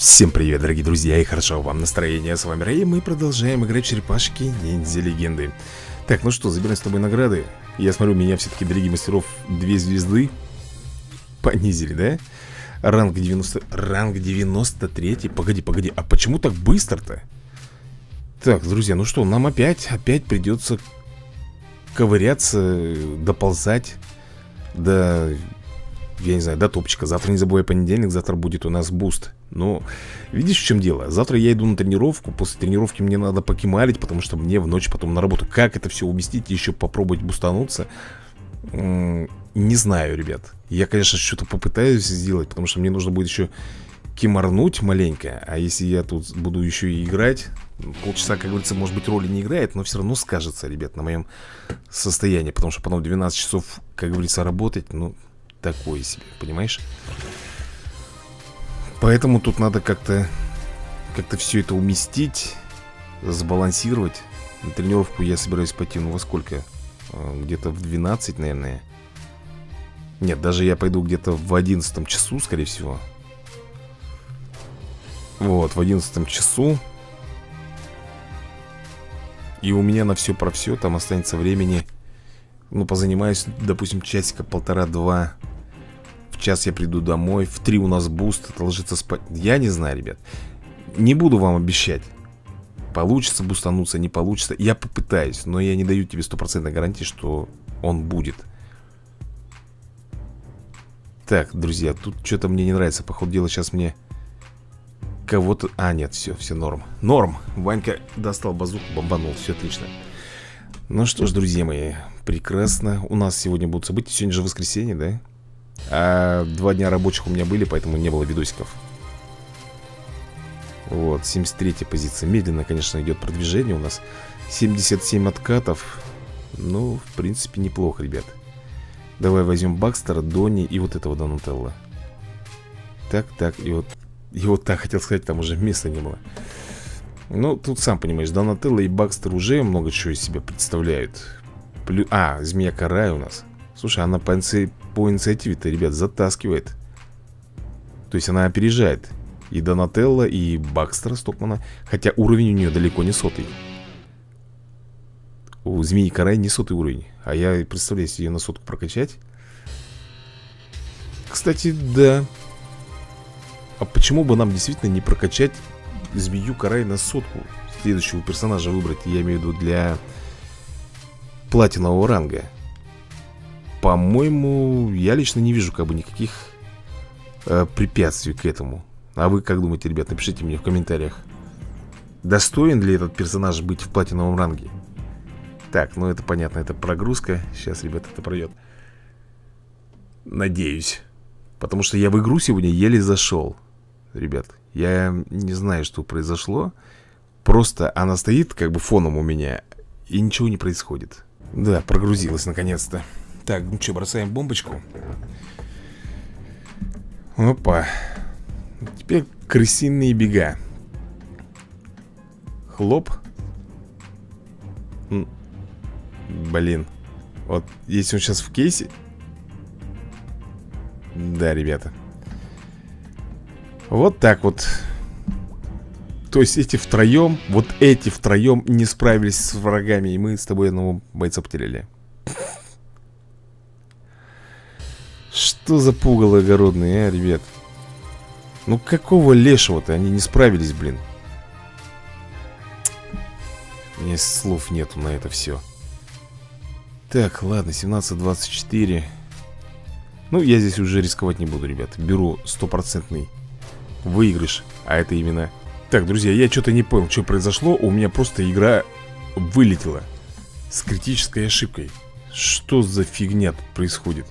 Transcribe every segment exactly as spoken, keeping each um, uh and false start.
Всем привет, дорогие друзья, и хорошо вам настроение. С вами Рэй, мы продолжаем играть в черепашки ниндзя легенды. Так, ну что, забираем с тобой награды. Я смотрю, меня все-таки, дорогие мастеров, две звезды понизили, да? Ранг девяносто... Ранг девяносто три. Погоди, погоди, а почему так быстро-то? Так, друзья, ну что, нам опять, опять придется ковыряться, доползать до... Я не знаю, до топчика. Завтра, не забывай, понедельник, завтра будет у нас буст. Но видишь, в чем дело? Завтра я иду на тренировку. После тренировки мне надо покемарить, потому что мне в ночь потом на работу. Как это все уместить и еще попробовать бустануться? М-м, не знаю, ребят. Я, конечно, что-то попытаюсь сделать, потому что мне нужно будет еще кемарнуть маленько. А если я тут буду еще и играть, полчаса, как говорится, может быть, роли не играет, но все равно скажется, ребят, на моем состоянии. Потому что потом двенадцать часов, как говорится, работать, ну... такое себе, понимаешь? Поэтому тут надо как-то Как-то все это уместить, сбалансировать. На тренировку я собираюсь пойти, ну во сколько? Где-то в двенадцать, наверное. Нет, даже я пойду где-то в одиннадцатом часу, скорее всего. Вот, в одиннадцатом часу. И у меня на все про все там останется времени. Ну, позанимаюсь, допустим, часика полтора-два. В час я приду домой, в три у нас буст, это ложится спать. Я не знаю, ребят. Не буду вам обещать. Получится бустануться, не получится. Я попытаюсь, но я не даю тебе стопроцентной гарантии, что он будет. Так, друзья, тут что-то мне не нравится. Походу дела, сейчас мне кого-то... А, нет, все, все норм. Норм. Ванька достал базуку, бомбанул, все отлично. Ну что ж, друзья мои, прекрасно. У нас сегодня будут события. Сегодня же воскресенье, да? А два дня рабочих у меня были, поэтому не было видосиков. Вот, семьдесят третья позиция. Медленно, конечно, идет продвижение у нас. семьдесят семь откатов. Ну, в принципе, неплохо, ребят. Давай возьмем Бакстера, Донни и вот этого Донателла. Так, так, и вот... И вот так, хотел сказать, там уже места не было. Ну, тут сам понимаешь, Донателло и Бакстер уже много чего из себя представляют. Плю... А, Змея Карай у нас. Слушай, она по, инци... по инициативе-то, ребят, затаскивает. То есть она опережает и Донателло, и Бакстера Стокмана. Хотя уровень у нее далеко не сотый. У Змеи Карай не сотый уровень. А я представляю, если ее на сотку прокачать. Кстати, да. А почему бы нам действительно не прокачать Змею Карай на сотку? Следующего персонажа выбрать, я имею в виду для платинового ранга. По-моему, я лично не вижу как бы никаких э, препятствий к этому. А вы как думаете, ребят? Напишите мне в комментариях. Достоин ли этот персонаж быть в платиновом ранге? Так, ну это понятно, это прогрузка. Сейчас, ребят, это пройдет. Надеюсь. Потому что я в игру сегодня еле зашел. Ребят, я не знаю, что произошло. Просто она стоит как бы фоном у меня, и ничего не происходит. Да, прогрузилась наконец-то. Так, ну что, бросаем бомбочку. Опа. Теперь крысиные бега. Хлоп. Блин. Вот, если он сейчас в кейсе. Да, ребята. Вот так вот. То есть эти втроем, вот эти втроем не справились с врагами, и мы с тобой одного бойца потеряли. Что за пугало огородные, а, ребят? Ну какого лешего-то они не справились, блин? У меня слов нету на это все. Так, ладно, семнадцать двадцать четыре. Ну, я здесь уже рисковать не буду, ребят. Беру стопроцентный выигрыш. А это именно... Так, друзья, я что-то не понял, что произошло. У меня просто игра вылетела с критической ошибкой. Что за фигня тут происходит?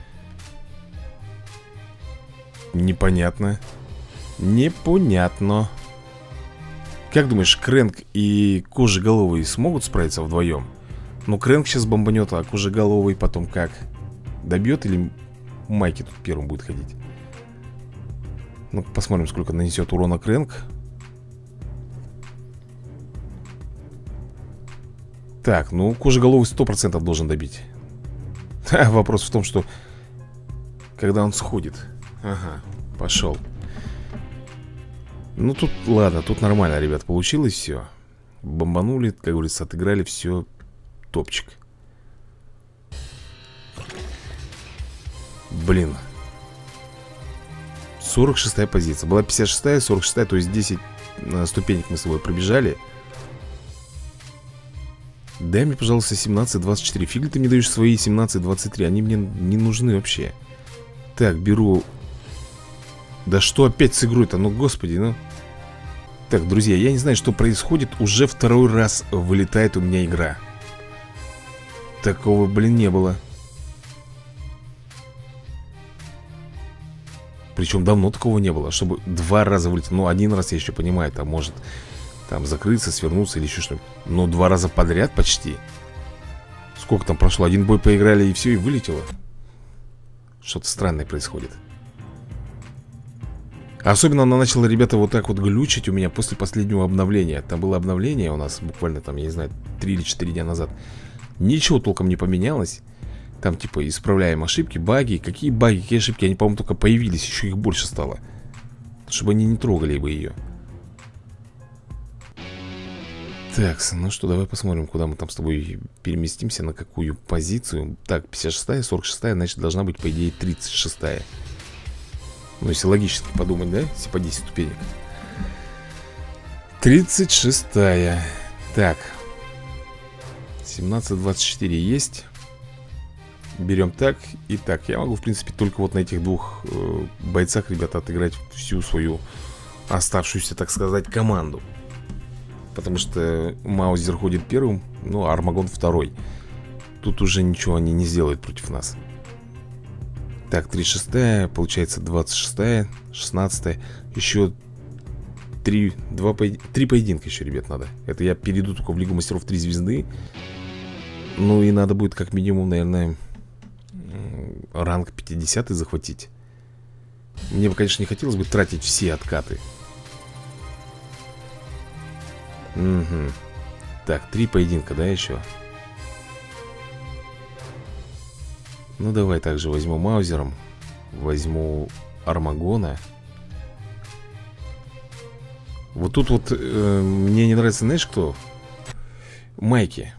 Непонятно. Непонятно. Как думаешь, Крэнк и Кожеголовый смогут справиться вдвоем? Ну, Крэнк сейчас бомбанет, а Кожеголовый потом как? Добьет или Майки тут первым будет ходить? Ну, посмотрим, сколько нанесет урона Крэнк. Так, ну, Кожеголовый сто процентов должен добить. А вопрос в том, что когда он сходит. Ага, пошел. Ну тут, ладно, тут нормально, ребят, получилось все. Бомбанули, как говорится, отыграли, все. Топчик. Блин. сорок шестая позиция. Была пятьдесят шестая, сорок шестая, то есть десять э, ступенек мы с тобой пробежали. Дай мне, пожалуйста, семнадцать двадцать четыре. Фиг ли ты мне даешь свои семнадцать двадцать три? Они мне не нужны вообще. Так, беру. Да что опять с игрой-то? Ну, господи, ну. Так, друзья, я не знаю, что происходит. Уже второй раз вылетает у меня игра. Такого, блин, не было. Причем давно такого не было, чтобы два раза вылететь. Ну, один раз я еще понимаю, там может там закрыться, свернуться или еще что-нибудь. Но два раза подряд почти. Сколько там прошло? Один бой поиграли и все, и вылетело. Что-то странное происходит. Особенно она начала, ребята, вот так вот глючить у меня после последнего обновления. Там было обновление у нас буквально там, я не знаю, три или четыре дня назад. Ничего толком не поменялось. Там типа исправляем ошибки, баги. Какие баги, какие ошибки? Они, по-моему, только появились. Еще их больше стало. Чтобы они не трогали бы ее. Так, ну что, давай посмотрим, куда мы там с тобой переместимся. На какую позицию. Так, пятьдесят шестая, сорок шестая. Значит, должна быть, по идее, тридцать шестая. Ну, если логически подумать, да? Если по десять ступенек. тридцать шестая. Так. семнадцать двадцать четыре есть. Берем так и так. Я могу, в принципе, только вот на этих двух э, бойцах, ребята, отыграть всю свою оставшуюся, так сказать, команду. Потому что Маузер ходит первым, ну, а Армагон второй. Тут уже ничего они не сделают против нас. Так, тридцать шестая, получается двадцать шестая, шестнадцатая. Еще три, два, три поединка еще, ребят, надо. Это я перейду только в Лигу Мастеров три звезды. Ну и надо будет как минимум, наверное, ранг пятьдесят захватить. Мне бы, конечно, не хотелось бы тратить все откаты. Угу. Так, три поединка, да, еще? Ну, давай также возьму Маузером. Возьму Армагона. Вот тут вот э, мне не нравится, знаешь, кто? Майки.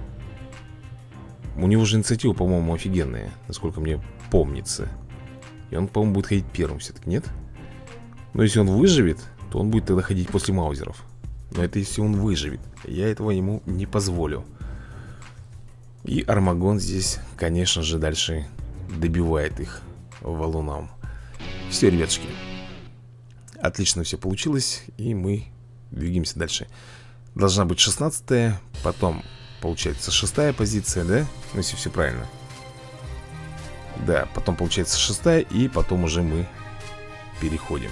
У него же инициатива, по-моему, офигенная, насколько мне помнится. И он, по-моему, будет ходить первым все-таки, нет? Но если он выживет, то он будет тогда ходить после Маузеров. Но это если он выживет. Я этого ему не позволю. И Армагон здесь, конечно же, дальше добивает их валуном. Все, ребятушки. Отлично все получилось. И мы двигаемся дальше. Должна быть шестнадцатая. Потом, получается, шестая позиция, да? Ну, если все правильно. Да, потом получается шестая. И потом уже мы переходим.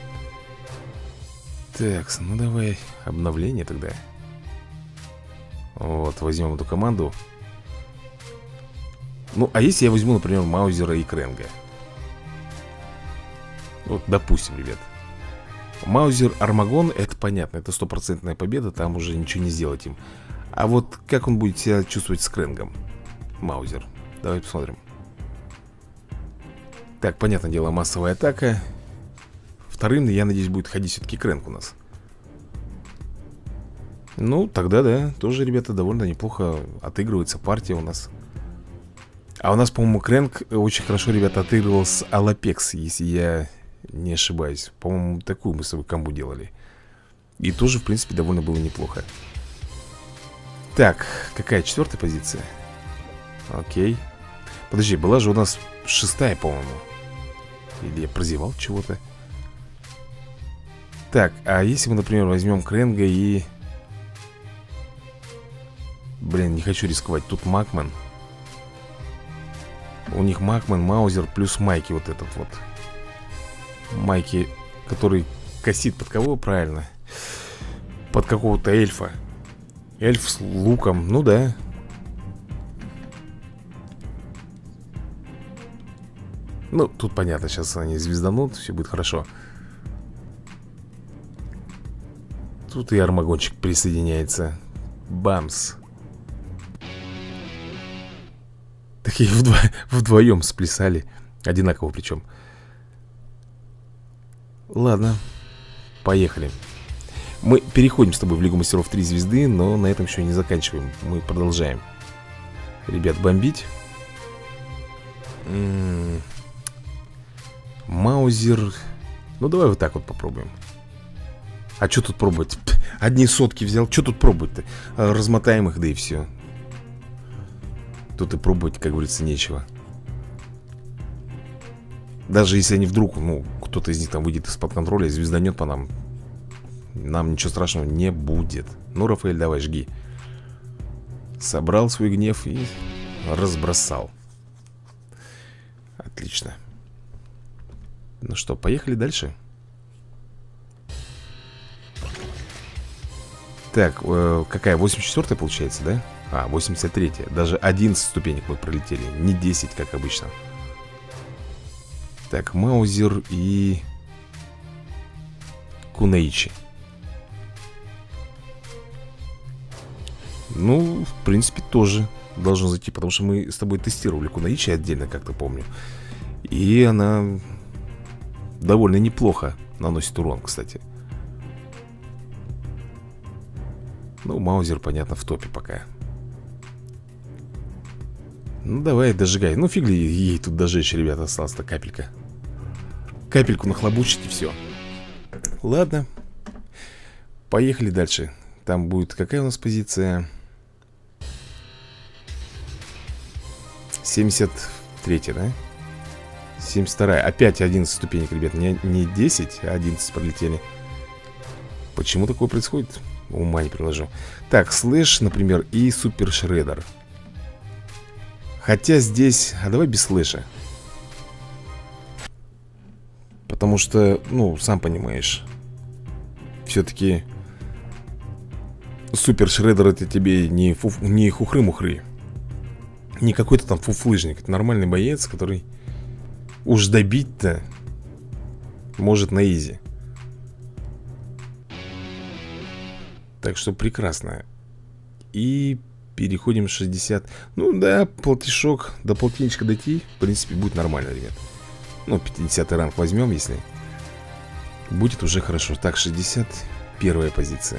Так, ну давай обновление тогда. Вот, возьмем эту команду. Ну, а если я возьму, например, Маузера и Кренга? Вот, допустим, ребят. Маузер, Армагон, это понятно. Это стопроцентная победа, там уже ничего не сделать им. А вот как он будет себя чувствовать с Кренгом? Маузер, давай посмотрим. Так, понятное дело, массовая атака. Вторым, я надеюсь, будет ходить все-таки Кренг у нас. Ну, тогда, да, тоже, ребята, довольно неплохо отыгрывается партия у нас. А у нас, по-моему, Кренг очень хорошо, ребята, отыгрывал с Алапекс, если я не ошибаюсь. По-моему, такую мы с собой комбу делали. И тоже, в принципе, довольно было неплохо. Так, какая четвертая позиция? Окей. Подожди, была же у нас шестая, по-моему. Или я прозевал чего-то? Так, а если мы, например, возьмем Кренга и... Блин, не хочу рисковать. Тут Макмен. У них Макмен, Маузер плюс Майки вот этот вот. Майки, который косит под кого, правильно? Под какого-то эльфа. Эльф с луком, ну да. Ну, тут понятно, сейчас они звезданут, все будет хорошо. Тут и Армагончик присоединяется. Бамс. Такие вдво... вдвоем сплясали. Одинаково причем. Ладно. Поехали. Мы переходим с тобой в Лигу Мастеров три звезды, но на этом еще не заканчиваем. Мы продолжаем, ребят, бомбить. М-м-м. Маузер. Ну давай вот так вот попробуем. А что тут пробовать? Одни сотки взял, что тут пробовать-то? Размотаем их, да и все. Тут и пробовать, как говорится, нечего. Даже если они вдруг, ну, кто-то из них там выйдет из-под контроля и звезданет по нам, нам ничего страшного не будет. Ну, Рафаэль, давай, жги. Собрал свой гнев и разбросал. Отлично. Ну что, поехали дальше. Так, э, какая? восемьдесят четвёртая получается, да? А, восемьдесят третья. Даже одиннадцать ступенек мы пролетели. Не десять, как обычно. Так, Маузер и Кунаичи. Ну, в принципе, тоже должно зайти, потому что мы с тобой тестировали Кунаичи отдельно, как-то помню. И она довольно неплохо наносит урон, кстати. Ну, Маузер, понятно, в топе пока. Ну, давай, дожигай. Ну, фиг ли ей тут дожечь, ребята, осталась-то капелька. Капельку нахлобучить и все. Ладно. Поехали дальше. Там будет какая у нас позиция? семьдесят третья, да? семьдесят вторая. Опять одиннадцать ступенек, ребят. Не, не десять, а одиннадцать пролетели. Почему такое происходит? Ума не приложу. Так, слэш, например, и супер шредер. Хотя здесь... А давай без слэша. Потому что, ну, сам понимаешь, все-таки супер шредер это тебе не, фу... не хухры-мухры. Не какой-то там фуфлыжник. Это нормальный боец, который уж добить-то может на изи. Так что прекрасно. И переходим в шестьдесят. Ну да, полтишок. До полтинничка дойти, в принципе, будет нормально, ребят. Ну, пятидесятый ранг возьмем, если будет уже хорошо. Так, шестьдесят первая позиция.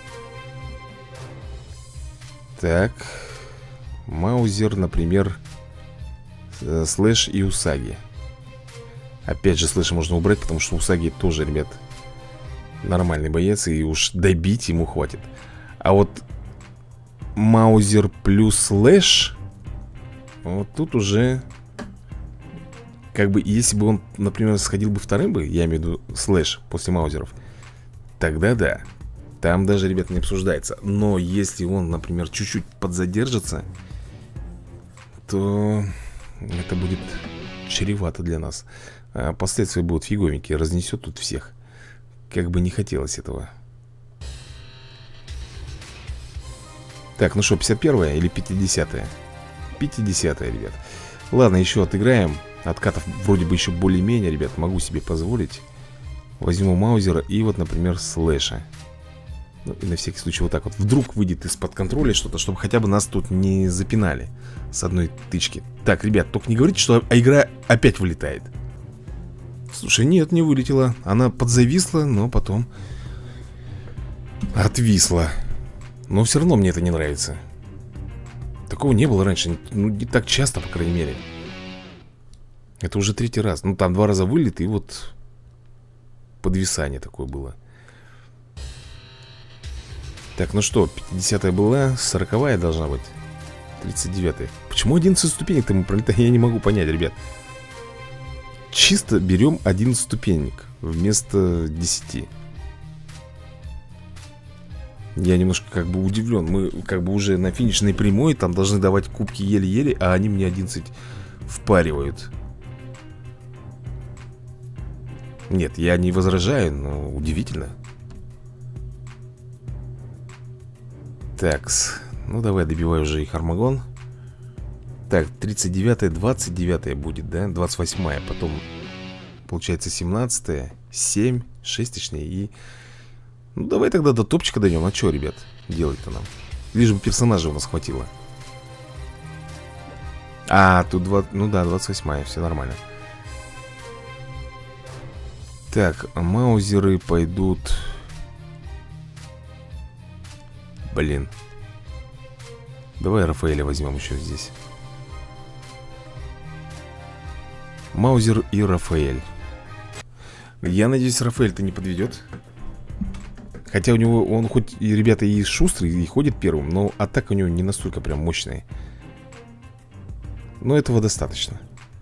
Так, Маузер, например, слэш и Усаги. Опять же, слэша можно убрать, потому что Усаги тоже, ребят, нормальный боец, и уж добить ему хватит. А вот Маузер плюс слэш, вот тут уже, как бы, если бы он, например, сходил бы вторым бы, я имею в виду слэш после Маузеров, тогда да, там даже, ребята, не обсуждается. Но если он, например, чуть-чуть подзадержится, то это будет чревато для нас. А последствия будут фиговенькие, разнесет тут всех. Как бы не хотелось этого. Так, ну что, пятьдесят первая или пятидесятая? пятидесятая, ребят. Ладно, еще отыграем. Откатов вроде бы еще более-менее, ребят, могу себе позволить. Возьму Маузера и вот, например, слэша. Ну, и на всякий случай вот так вот. Вдруг выйдет из-под контроля что-то, чтобы хотя бы нас тут не запинали с одной тычки. Так, ребят, только не говорите, что игра опять вылетает. Слушай, нет, не вылетела. Она подзависла, но потом отвисла. Но все равно мне это не нравится. Такого не было раньше. Ну, не так часто, по крайней мере. Это уже третий раз. Ну, там два раза вылет, и вот подвисание такое было. Так, ну что, пятидесятая была, сороковая должна быть. тридцать девятая. Почему одиннадцать ступенек-то мы пролетаем? Я не могу понять, ребят. Чисто берем одиннадцать ступенек вместо десяти. Я немножко как бы удивлен. Мы как бы уже на финишной прямой. Там должны давать кубки еле-еле, а они мне одиннадцать впаривают. Нет, я не возражаю, но удивительно. Такс, ну давай добивай уже их Армагон. Так, тридцать девятая, двадцать девятая будет, да? двадцать восьмая, потом получается семнадцатая, семь, шесть точнее. И... ну давай тогда до топчика дойдем. А что, ребят, делать-то нам? Лишь бы персонажа у нас хватило. А, тут два... ну да, двадцать восьмая, все нормально. Так, а маузеры пойдут... Блин. Давай Рафаэля возьмем еще здесь. Маузер и Рафаэль. Я надеюсь, Рафаэль-то не подведет. Хотя у него, он хоть и, ребята, и шустрый, и ходит первым, но атака у него не настолько прям мощная. Но этого достаточно.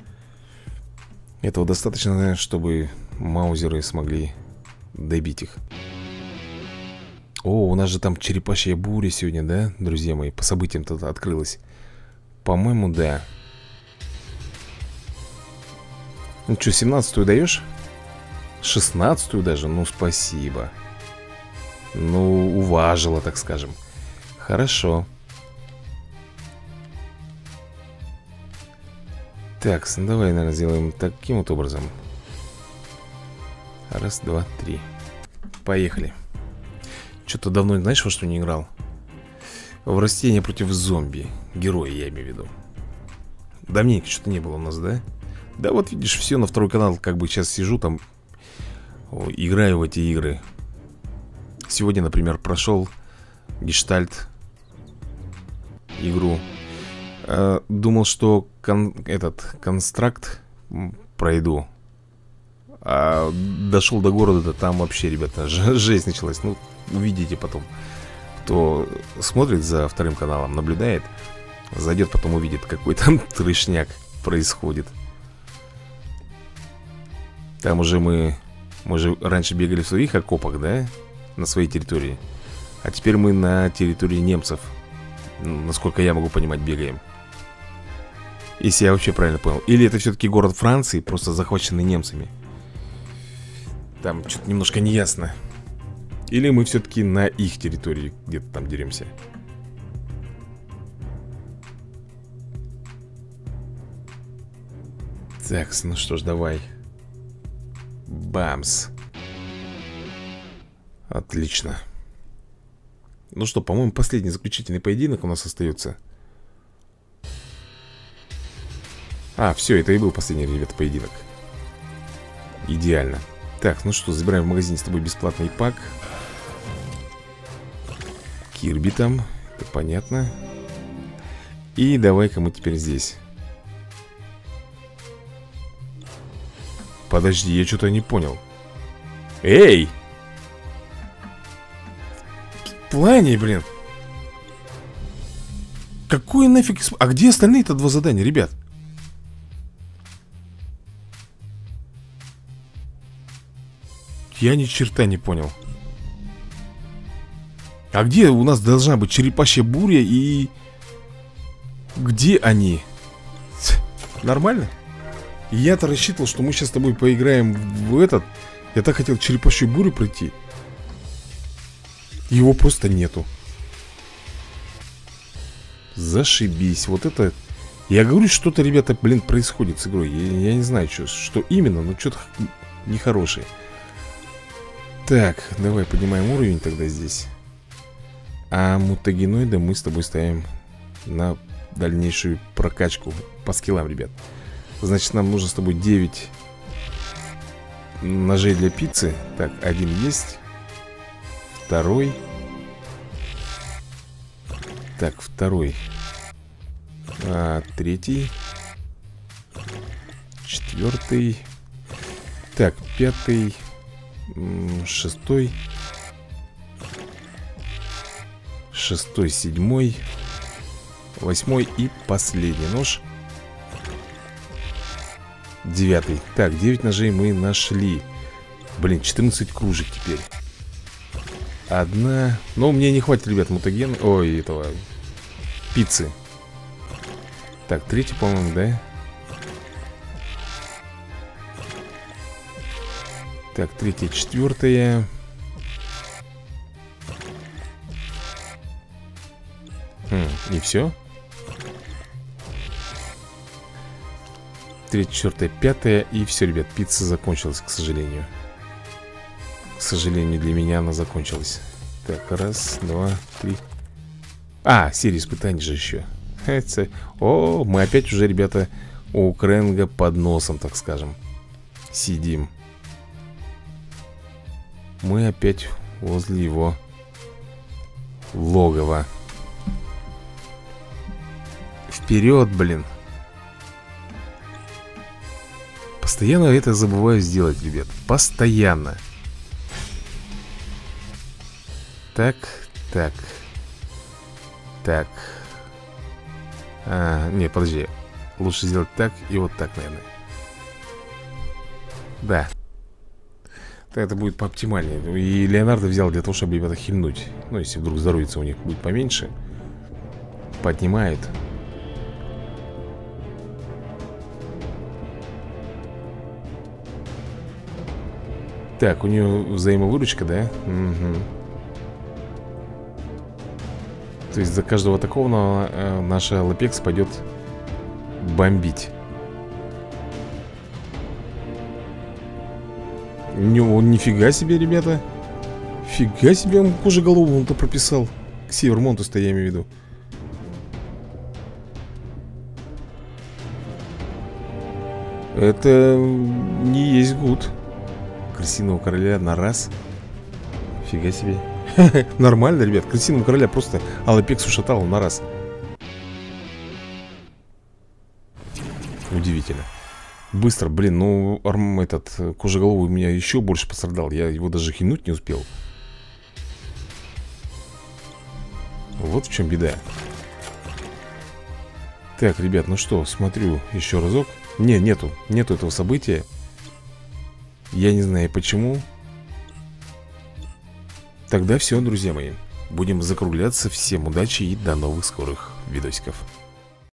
Этого достаточно, чтобы маузеры смогли добить их. О, у нас же там черепашья буря сегодня, да, друзья мои? По событиям-то открылась. По-моему, да. Ну что, семнадцатую даешь? шестнадцатую даже? Ну, спасибо. Ну, уважила, так скажем. Хорошо. Так, давай, наверное, сделаем таким вот образом. Раз, два, три. Поехали. Что-то давно, знаешь, во что не играл? В растения против зомби. Герои, я имею в виду. Давненько что-то не было у нас, да? Да вот видишь, все на второй канал. Как бы сейчас сижу там, играю в эти игры. Сегодня, например, прошел Гештальт игру. а, Думал, что кон этот констракт пройду. А дошел до города, там вообще, ребята, жесть началась. Ну, увидите потом. Кто смотрит за вторым каналом, наблюдает, зайдет, потом увидит, какой там трешняк происходит. Там уже мы... Мы же раньше бегали в своих окопах, да? На своей территории. А теперь мы на территории немцев, насколько я могу понимать, бегаем. Если я вообще правильно понял. Или это все-таки город Франции, просто захваченный немцами. Там что-то немножко неясно. Или мы все-таки на их территории где-то там деремся. Так, ну что ж, давай. Бамс. Отлично. Ну что, по-моему, последний заключительный поединок у нас остается. А, все, это и был последний, ребята, поединок. Идеально. Так, ну что, забираем в магазине с тобой бесплатный пак. Кирби там, это понятно. И давай-ка мы теперь здесь. Подожди, я что-то не понял. Эй! В плане, блин. Какой нафиг... А где остальные-то два задания, ребят? Я ни черта не понял. А где у нас должна быть черепашья буря и... Где они? Нормально? Я-то рассчитывал, что мы сейчас с тобой поиграем в этот. Я так хотел черепашью бурю пройти. Его просто нету. Зашибись. Вот это... Я говорю, что-то, ребята, блин, происходит с игрой. Я, я не знаю, что, что именно, но что-то нехорошее. Так, давай поднимаем уровень тогда здесь. А мутагеноида мы с тобой ставим на дальнейшую прокачку по скиллам, ребят. Значит, нам нужно с тобой девять ножей для пиццы. Так, один есть. Второй. Так, второй. А, третий. Четвертый. Так, пятый. Шестой. Шестой, седьмой. Восьмой и последний нож. Девятый. Так, девять ножей мы нашли. Блин, четырнадцать кружек теперь. Одна. Но мне не хватит, ребят, мутаген. Ой, этого. Пиццы. Так, третий, по-моему, да? Так, третья, четвертая. Хм, и все? Третья, четвертая, пятая. И все, ребят, пицца закончилась, к сожалению. К сожалению, для меня она закончилась. Так, раз, два, три. А, серия испытаний же еще. Это... О, мы опять уже, ребята, у Кренга под носом, так скажем, сидим. мы опять возле его логова. Вперед, блин. Постоянно это забываю сделать, ребят. Постоянно. Так, так. Так. А, не, подожди. Лучше сделать так и вот так, наверное. Да. Это будет пооптимальнее. И Леонардо взял для того, чтобы ребята хильнуть. Ну, если вдруг здоровье у них будет поменьше. Поднимает. Так, у нее взаимовыручка, да? Угу. То есть за каждого такого э, наша Лапекс пойдет бомбить. Ни, нифига себе, ребята. Фига себе, он кожеголову он-то прописал. К Севермонту-то я имею в виду. Это не есть гуд. Крысиного короля на раз. Фига себе. Нормально, ребят, крысиного короля просто Алапекс ушатал на раз. Удивительно. Быстро, блин, ну арм, этот кожеголовый у меня еще больше пострадал. Я его даже хинуть не успел. Вот в чем беда. Так, ребят, ну что, смотрю еще разок. Не, нету, нету этого события. Я не знаю почему. Тогда все, друзья мои. Будем закругляться. Всем удачи и до новых скорых видосиков.